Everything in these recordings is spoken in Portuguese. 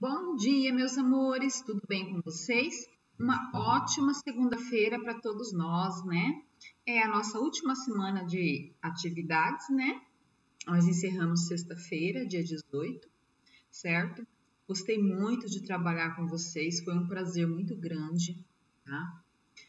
Bom dia, meus amores, tudo bem com vocês? Uma ótima segunda-feira para todos nós, né? É a nossa última semana de atividades, né? Nós encerramos sexta-feira, dia 18, certo? Gostei muito de trabalhar com vocês, foi um prazer muito grande, tá?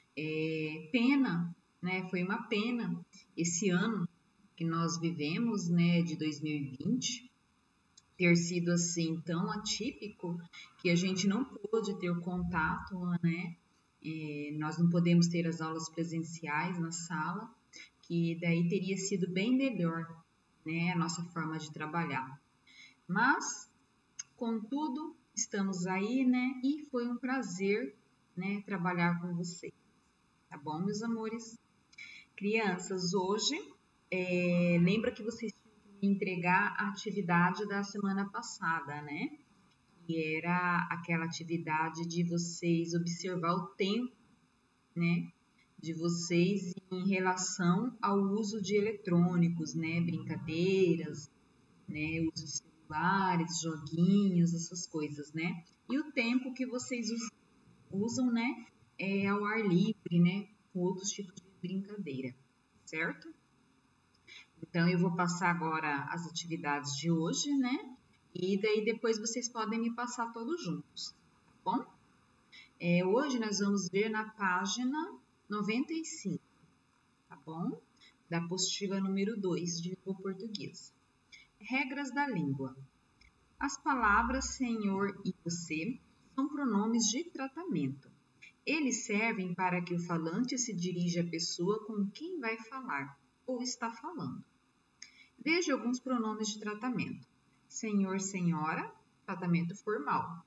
Pena, né? Foi uma pena esse ano que nós vivemos, né, de 2020, ter sido assim tão atípico que a gente não pôde ter o contato, né? Nós não podemos ter as aulas presenciais na sala, que daí teria sido bem melhor, né? A nossa forma de trabalhar. Mas, contudo, estamos aí, né? E foi um prazer, né? Trabalhar com vocês. Tá bom, meus amores? Crianças, hoje, lembra que vocês tinham que entregar a atividade da semana passada, né? Que era aquela atividade de vocês observar o tempo, né? De vocês em relação ao uso de eletrônicos, né? Brincadeiras, né? Uso de celulares, joguinhos, essas coisas, né? E o tempo que vocês usam, né? Ao ar livre, né? Com outros tipos de brincadeira, certo? Então, eu vou passar agora as atividades de hoje, né? E daí depois vocês podem me passar todos juntos, tá bom? Hoje nós vamos ver na página 95, tá bom? Da apostila número 2 de língua portuguesa. Regras da língua. As palavras senhor e você são pronomes de tratamento. Eles servem para que o falante se dirija à pessoa com quem vai falar ou está falando. Veja alguns pronomes de tratamento. Senhor, senhora, tratamento formal.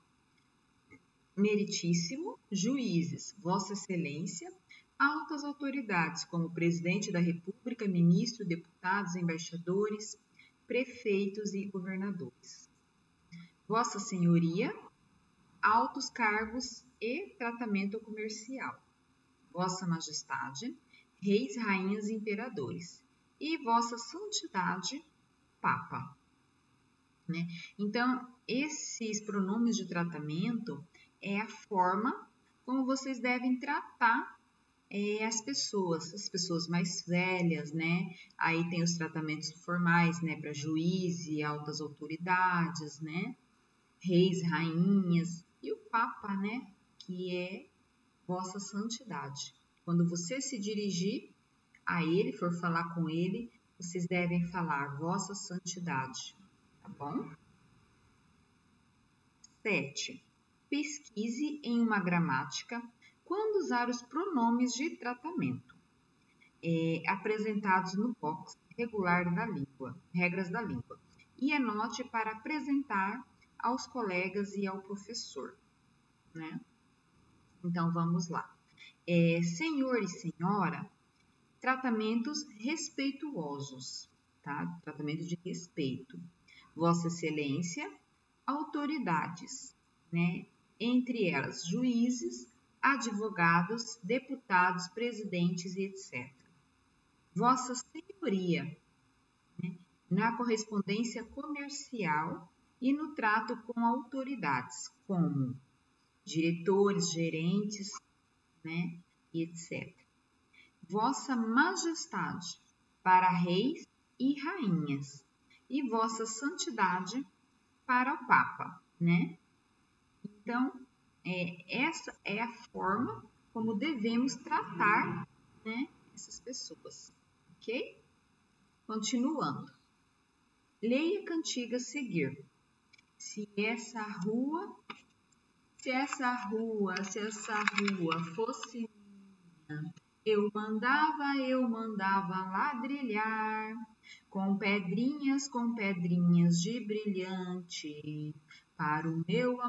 Meritíssimo, juízes, Vossa Excelência, altas autoridades como Presidente da República, Ministro, Deputados, Embaixadores, Prefeitos e Governadores. Vossa Senhoria, altos cargos e tratamento comercial. Vossa Majestade, reis, rainhas e imperadores. E Vossa Santidade, Papa. Né? Então, esses pronomes de tratamento é a forma como vocês devem tratar as pessoas mais velhas, né? Aí tem os tratamentos formais, né? Para juízes e altas autoridades, né? Reis, rainhas e o Papa, né? Que é Vossa Santidade. Quando você se dirigir a ele, for falar com ele, vocês devem falar Vossa Santidade, tá bom? 7. Pesquise em uma gramática quando usar os pronomes de tratamento apresentados no box regular da língua, regras da língua, e anote para apresentar aos colegas e ao professor, né? Então, vamos lá. Senhor e senhora, tratamentos respeituosos, tá? Tratamento de respeito. Vossa Excelência, autoridades, né? Entre elas, juízes, advogados, deputados, presidentes e etc. Vossa Senhoria, né? Na correspondência comercial e no trato com autoridades, como diretores, gerentes, né? E etc. Vossa Majestade, para reis e rainhas, e Vossa Santidade, para o Papa, né? Então, essa é a forma como devemos tratar, né, essas pessoas, ok? Continuando. Leia a cantiga a seguir. Se essa rua fosse minha, eu mandava ladrilhar com pedrinhas de brilhante, para o meu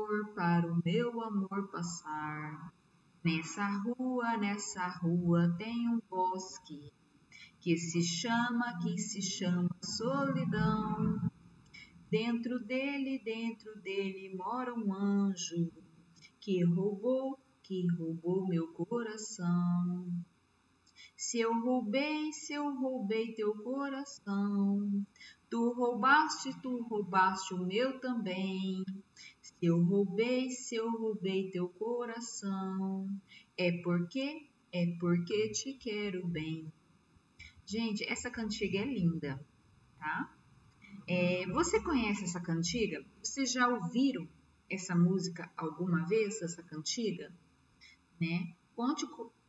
amor passar. Nessa rua tem um bosque que se chama solidão. Dentro dele mora um anjo que roubou meu coração. Se eu roubei teu coração, tu roubaste o meu também. Se eu roubei teu coração, é porque te quero bem. Gente, essa cantiga é linda, tá? Você conhece essa cantiga? Vocês já ouviram essa música alguma vez, essa cantiga? Né? Conte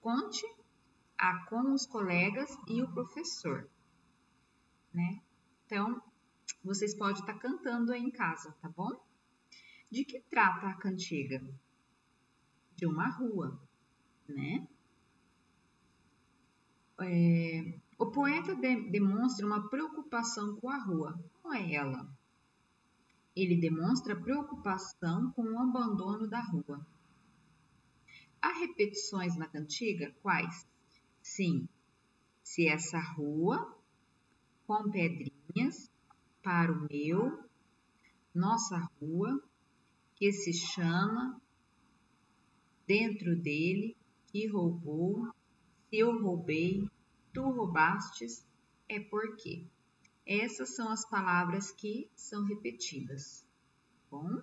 com os colegas e o professor, né? Então, vocês podem estar cantando aí em casa, tá bom? De que trata a cantiga? De uma rua, né? O poeta demonstra uma preocupação com a rua. Qual é ela? Ele demonstra preocupação com o abandono da rua. Há repetições na cantiga? Quais? Sim, se essa rua com pedrinhas para o nossa rua, que se chama dentro dele, que roubou, se eu roubei, tu roubastes, é porque. Essas são as palavras que são repetidas. Bom?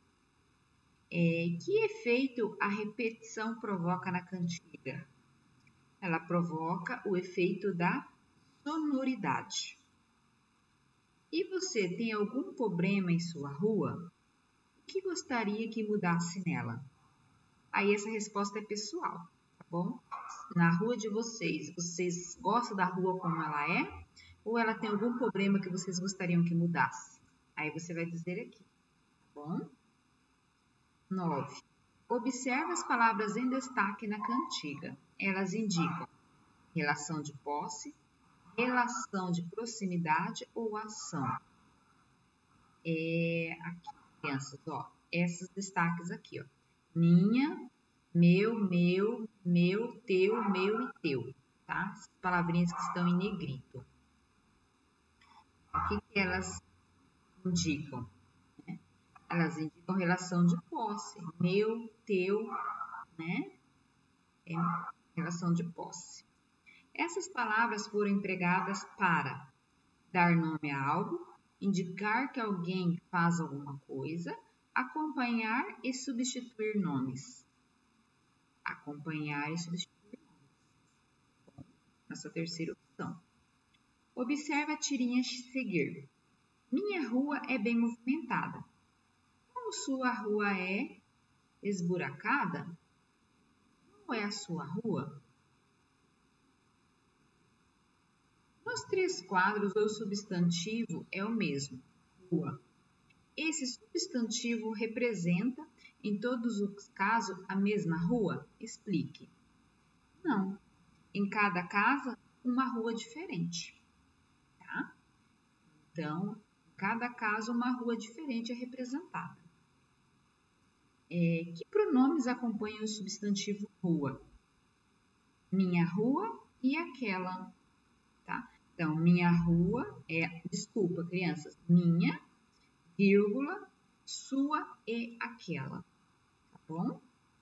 Que efeito a repetição provoca na cantiga? Ela provoca o efeito da sonoridade. E você tem algum problema em sua rua? O que gostaria que mudasse nela? Aí essa resposta é pessoal, tá bom? Na rua de vocês gostam da rua como ela é? Ou ela tem algum problema que vocês gostariam que mudasse? Aí você vai dizer aqui, tá bom? 9. Observe as palavras em destaque na cantiga. Elas indicam relação de posse, relação de proximidade ou ação. Aqui, crianças, ó, esses destaques aqui, ó. Minha, meu, teu, meu e teu, tá? As palavrinhas que estão em negrito. O que elas indicam? Né? Elas indicam relação de posse. Meu, teu, né? É relação de posse. Essas palavras foram empregadas para dar nome a algo, indicar que alguém faz alguma coisa, acompanhar e substituir nomes. Acompanhar e substituir nomes. Nossa terceira opção. Observe a tirinha seguir. Minha rua é bem movimentada. Como sua rua é esburacada? Qual é a sua rua? Nos 3 quadros, o substantivo é o mesmo, rua. Esse substantivo representa, em todos os casos, a mesma rua? Explique. Não. Em cada casa, uma rua diferente. Tá? Então, em cada caso, uma rua diferente é representada. Que pronomes acompanham o substantivo rua? Minha rua e aquela. Tá? Então, minha rua desculpa, crianças, minha, vírgula, sua e aquela. Tá bom?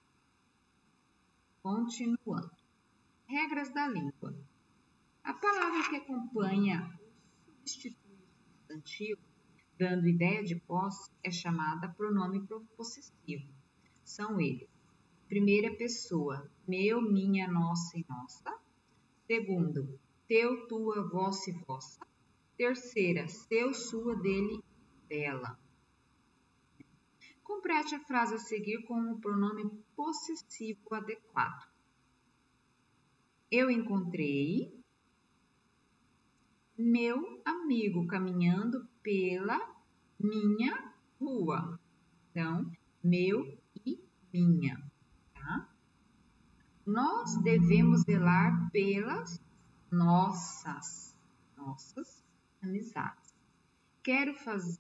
Continuando. Regras da língua. A palavra que acompanha o substantivo, dando ideia de posse, é chamada pronome possessivo. São eles. Primeira pessoa, meu, minha, nossa e nossa. Segundo, teu, tua, vossa e vossa. Terceira, seu, sua, dele e dela. Complete a frase a seguir com o pronome possessivo adequado. Eu encontrei meu amigo caminhando pela minha rua. Então, meu e minha, tá? Nós devemos zelar pelas nossas amizades. Quer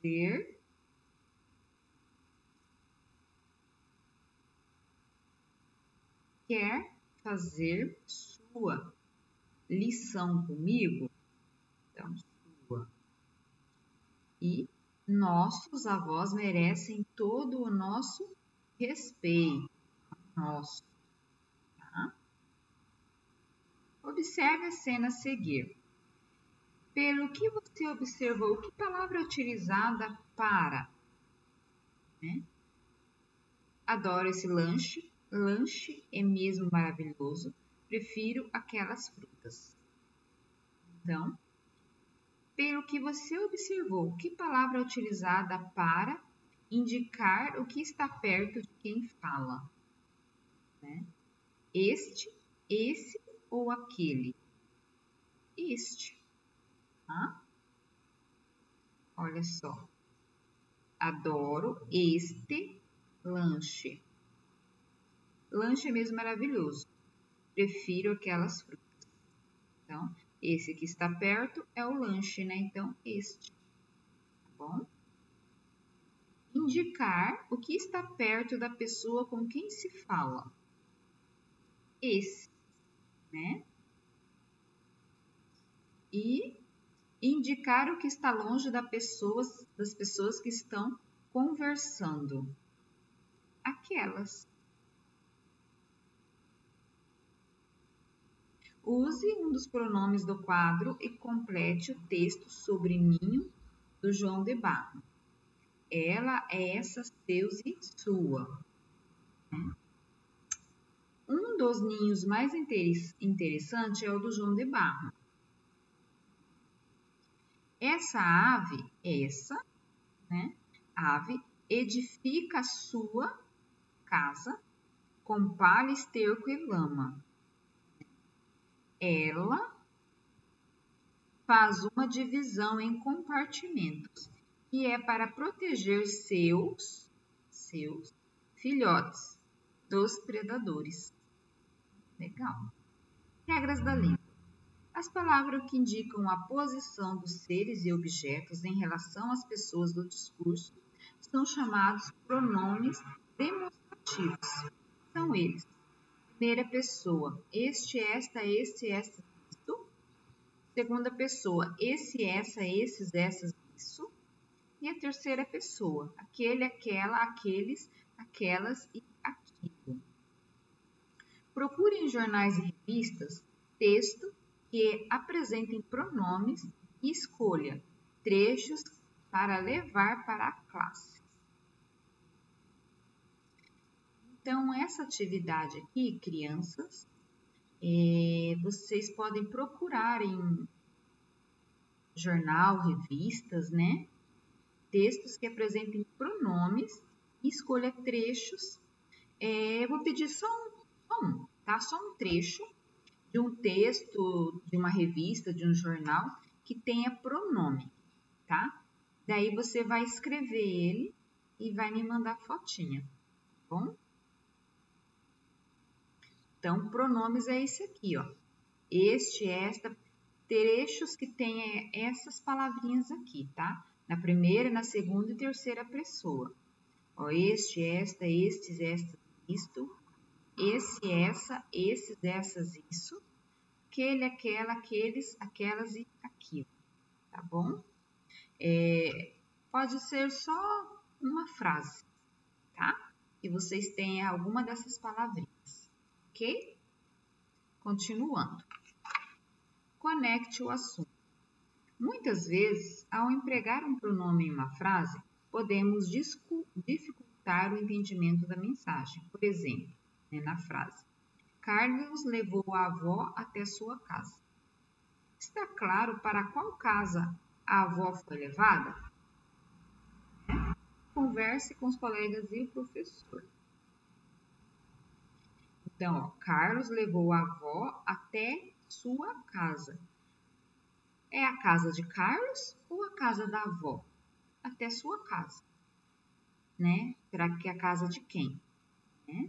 fazer sua lição comigo? Então, sua. E nossos avós merecem todo o nosso respeito. Nosso. Tá? Observe a cena a seguir. Pelo que você observou, que palavra é utilizada para? Né? Adoro esse lanche. Lanche é mesmo maravilhoso. Prefiro aquelas frutas. Então, pelo que você observou, que palavra é utilizada para indicar o que está perto de quem fala? Né? Este, esse ou aquele? Este. Tá? Olha só. Adoro este lanche. Lanche é mesmo maravilhoso. Prefiro aquelas frutas. Então, esse que está perto é o lanche, né? Então, este. Tá bom? Indicar o que está perto da pessoa com quem se fala. Esse, né? E indicar o que está longe das pessoas que estão conversando. Aquelas. Use um dos pronomes do quadro e complete o texto sobre ninho do João de Barro. Ela, essa, seus e sua. Um dos ninhos mais interessantes é o do João de Barro. Essa ave, ave, edifica a sua casa com palha, esterco e lama. Ela faz uma divisão em compartimentos, que é para proteger seus filhotes dos predadores. Legal. Regras da língua. As palavras que indicam a posição dos seres e objetos em relação às pessoas do discurso são chamados pronomes demonstrativos. São eles: primeira pessoa, este, esta, esse, esta, isto. Segunda pessoa, esse, essa, esses, essas, isso. E a terceira pessoa, aquele, aquela, aqueles, aquelas e aquilo. Procure em jornais e revistas texto que apresentem pronomes e escolha trechos para levar para a classe. Então, essa atividade aqui, crianças, vocês podem procurar em jornal, revistas, né? Textos que apresentem pronomes e escolha trechos. Eu vou pedir só um, tá? Só um trecho de um texto, de uma revista, de um jornal que tenha pronome, tá? Daí você vai escrever ele e vai me mandar fotinha, tá bom? Então, pronomes é esse aqui, ó. Este, esta, trechos que tenha essas palavrinhas aqui, tá? Na primeira, na segunda e terceira pessoa. Ó, este, esta, estes, estas, isto. Esse, essa, esses, essas, isso. Aquele, aquela, aqueles, aquelas e aquilo, tá bom? Pode ser só uma frase, tá? E vocês tenham alguma dessas palavrinhas, ok? Continuando. Conecte o assunto. Muitas vezes, ao empregar um pronome em uma frase, podemos dificultar o entendimento da mensagem. Por exemplo, na frase: Carlos levou a avó até sua casa. Está claro para qual casa a avó foi levada? Converse com os colegas e o professor. Então, ó, Carlos levou a avó até sua casa. É a casa de Carlos ou a casa da avó? Até sua casa, né? Será que é a casa de quem? Né?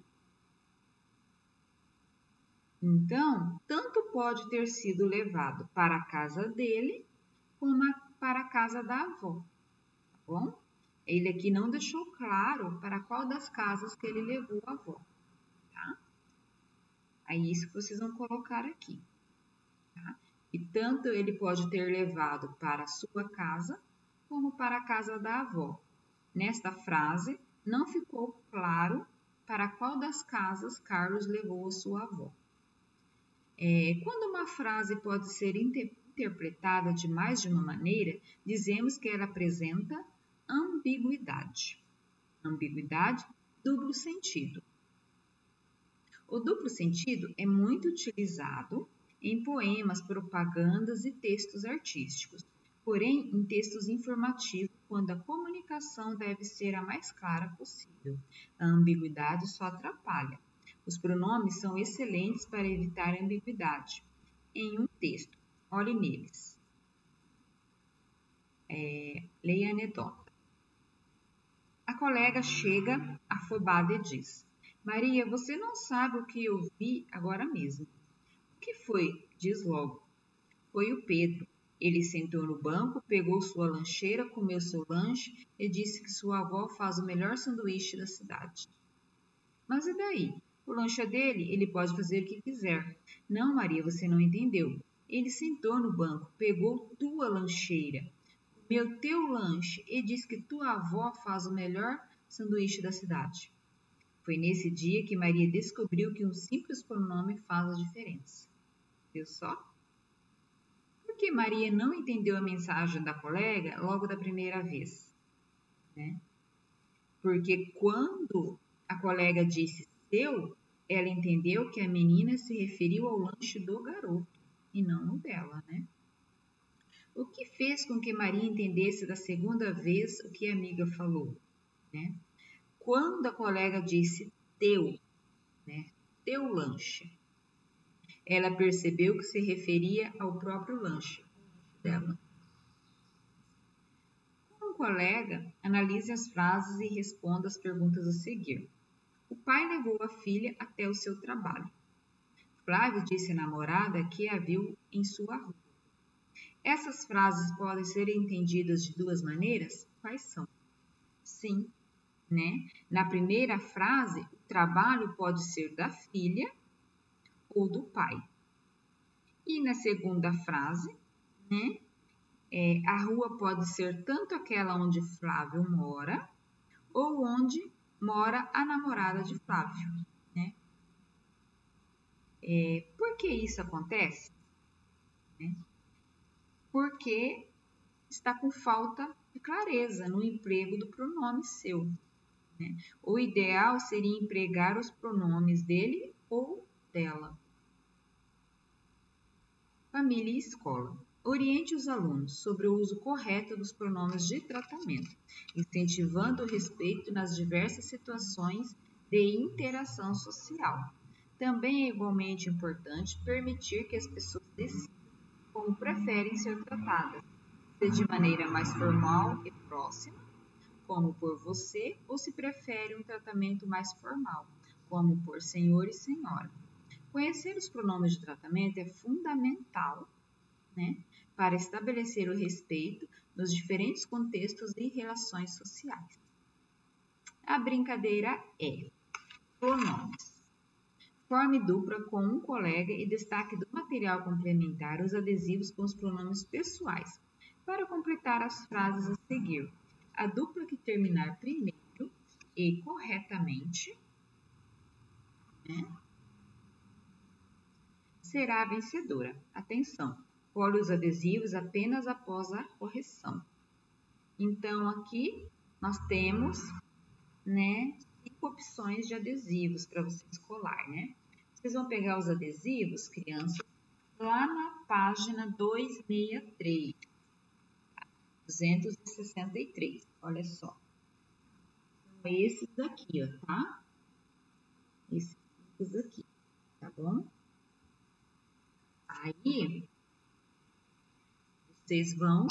Então, tanto pode ter sido levado para a casa dele, como para a casa da avó, tá bom? Ele aqui não deixou claro para qual das casas que ele levou a avó, tá? É isso que vocês vão colocar aqui, tá? E tanto ele pode ter levado para a sua casa, como para a casa da avó. Nesta frase, não ficou claro para qual das casas Carlos levou a sua avó. Quando uma frase pode ser interpretada de mais de uma maneira, dizemos que ela apresenta ambiguidade. Ambiguidade Duplo sentido. O duplo sentido é muito utilizado em poemas, propagandas e textos artísticos, porém em textos informativos, quando a comunicação deve ser a mais clara possível. A ambiguidade só atrapalha. Os pronomes são excelentes para evitar a ambiguidade em um texto. Olhe neles. Leia a anedota. A colega chega afobada e diz: Maria, você não sabe o que eu vi agora mesmo. O que foi? Diz logo. Foi o Pedro. Ele sentou no banco, pegou sua lancheira, comeu seu lanche e disse que sua avó faz o melhor sanduíche da cidade. Mas e daí? O lanche é dele, ele pode fazer o que quiser. Não, Maria, você não entendeu. Ele sentou no banco, pegou tua lancheira, comeu teu lanche e disse que tua avó faz o melhor sanduíche da cidade. Foi nesse dia que Maria descobriu que um simples pronome faz a diferença. Viu só? Por que Maria não entendeu a mensagem da colega logo da primeira vez? Né? Porque quando a colega disse seu, ela entendeu que a menina se referiu ao lanche do garoto e não o dela, né? O que fez com que Maria entendesse da segunda vez o que a amiga falou, né? Quando a colega disse teu, né? Teu lanche, ela percebeu que se referia ao próprio lanche dela. Como colega, analise as frases e responda as perguntas a seguir. O pai levou a filha até o seu trabalho. Flávio disse à namorada que a viu em sua rua. Essas frases podem ser entendidas de duas maneiras? Quais são? Sim, né? Na primeira frase, o trabalho pode ser da filha ou do pai. E na segunda frase, né? A rua pode ser tanto aquela onde Flávio mora ou onde mora a namorada de Flávio, né? Por que isso acontece? Né? Porque está com falta de clareza no emprego do pronome seu. Né? O ideal seria empregar os pronomes dele ou dela. Família e escola. Oriente os alunos sobre o uso correto dos pronomes de tratamento, incentivando o respeito nas diversas situações de interação social. Também é igualmente importante permitir que as pessoas decidam como preferem ser tratadas, se de maneira mais formal e próxima, como por você, ou se prefere um tratamento mais formal, como por senhor e senhora. Conhecer os pronomes de tratamento é fundamental, né, para estabelecer o respeito nos diferentes contextos e relações sociais. A brincadeira é pronomes. Forme dupla com um colega e destaque do material complementar os adesivos com os pronomes pessoais. Para completar as frases a seguir, a dupla que terminar primeiro e corretamente, né, será a vencedora. Atenção, cole os adesivos apenas após a correção. Então, aqui nós temos, né, 5 opções de adesivos para vocês colar, né? Vocês vão pegar os adesivos, crianças, lá na página 263, 263, olha só. São esses daqui, ó, tá? Esses aqui, tá bom? Aí, vocês vão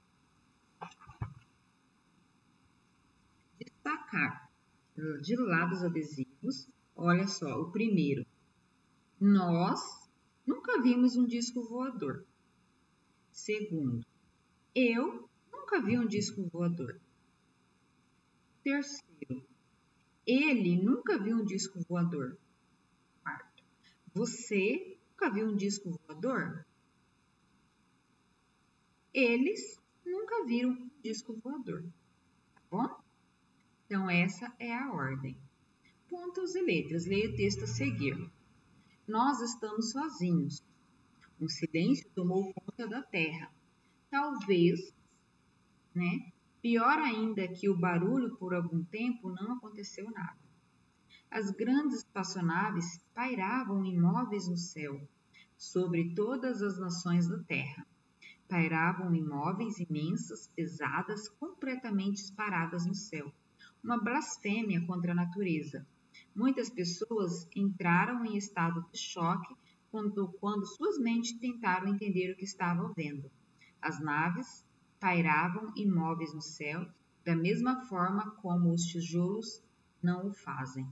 destacar de lado os adesivos. Olha só, o primeiro. Nós nunca vimos um disco voador. Segundo, eu nunca vi um disco voador. Terceiro, ele nunca viu um disco voador. Quarto, você nunca viu um disco voador? Eles nunca viram um disco voador. Tá bom? Então, essa é a ordem. Pontos e letras. Leia o texto a seguir. Nós estamos sozinhos. Um silêncio tomou conta da terra. Talvez, né? Pior ainda que o barulho por algum tempo não aconteceu nada. As grandes espaçonaves pairavam imóveis no céu, sobre todas as nações da terra. Pairavam imóveis imensas, pesadas, completamente paradas no céu. Uma blasfêmia contra a natureza. Muitas pessoas entraram em estado de choque quando suas mentes tentaram entender o que estavam vendo. As naves pairavam imóveis no céu, da mesma forma como os tijolos não o fazem.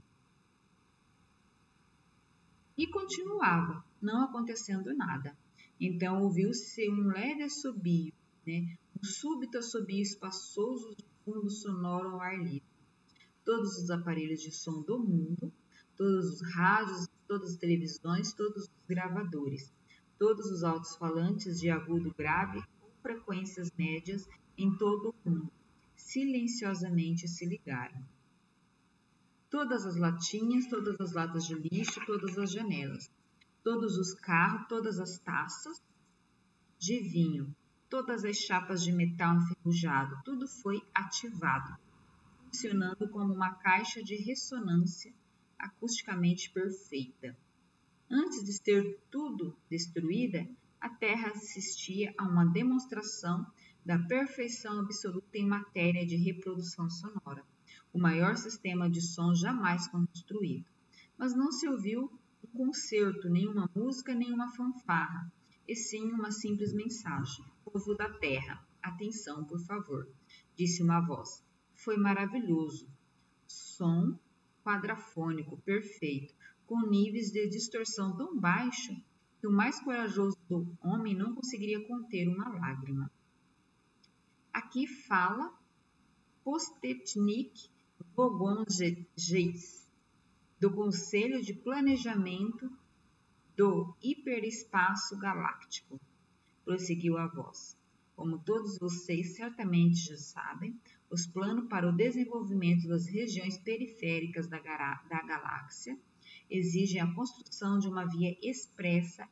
E continuava, não acontecendo nada. Então ouviu-se um leve assobio, um súbito assobio espaçoso de fundo sonoro ao ar livre. Todos os aparelhos de som do mundo, todos os rádios, todas as televisões, todos os gravadores, todos os alto-falantes de agudo grave ou frequências médias em todo o mundo, silenciosamente se ligaram. Todas as latinhas, todas as latas de lixo, todas as janelas, todos os carros, todas as taças de vinho, todas as chapas de metal enferrujado, tudo foi ativado, funcionando como uma caixa de ressonância acusticamente perfeita. Antes de ser tudo destruída, a Terra assistia a uma demonstração da perfeição absoluta em matéria de reprodução sonora, o maior sistema de som jamais construído. Mas não se ouviu um concerto, nenhuma música, nenhuma fanfarra, e sim uma simples mensagem. Povo da Terra, atenção, por favor, disse uma voz. Foi maravilhoso. Som quadrafônico perfeito, com níveis de distorção tão baixos que o mais corajoso do homem não conseguiria conter uma lágrima. Aqui fala Postetnik Vogongeits, do Conselho de Planejamento do Hiperespaço Galáctico, prosseguiu a voz. Como todos vocês certamente já sabem, os planos para o desenvolvimento das regiões periféricas da galáxia exigem a construção de uma via expressa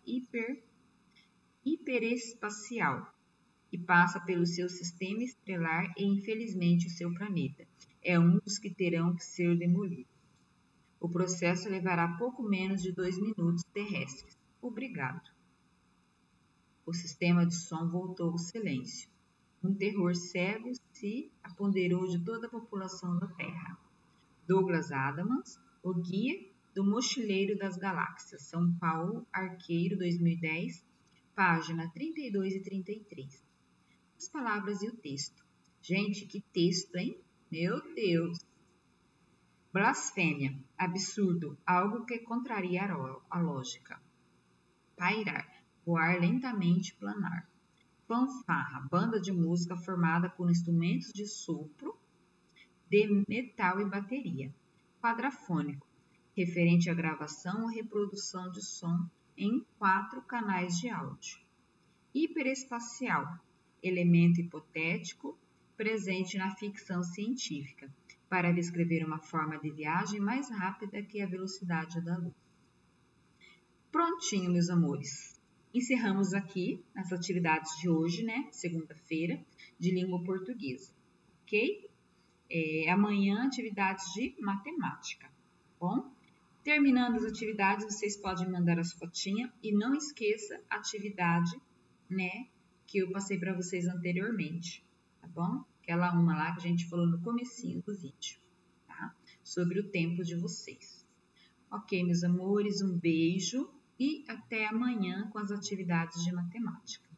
hiperespacial que passa pelo seu sistema estelar e, infelizmente, o seu planeta. É um dos que terão que ser demolidos. O processo levará pouco menos de 2 minutos terrestres. Obrigado. O sistema de som voltou ao silêncio. Um terror cego se apoderou de toda a população da Terra. Douglas Adams, o guia do Mochileiro das Galáxias, São Paulo, Arqueiro, 2010, página 32 e 33. As palavras e o texto. Gente, que texto, hein? Meu Deus! Blasfêmia, absurdo, algo que contraria a lógica. Pairar, voar lentamente, planar. Fanfarra, banda de música formada por instrumentos de sopro, de metal e bateria. Quadrafônico, referente à gravação ou reprodução de som em 4 canais de áudio. Hiperespacial, elemento hipotético presente na ficção científica, para descrever uma forma de viagem mais rápida que a velocidade da luz. Prontinho, meus amores. Encerramos aqui as atividades de hoje, segunda-feira, de língua portuguesa, ok? Amanhã, atividades de matemática, tá bom? Terminando as atividades, vocês podem mandar as fotinhas e não esqueça a atividade, que eu passei para vocês anteriormente, tá bom? Aquela uma lá que a gente falou no comecinho do vídeo, tá? Sobre o tempo de vocês. Ok, meus amores, um beijo e até amanhã com as atividades de matemática.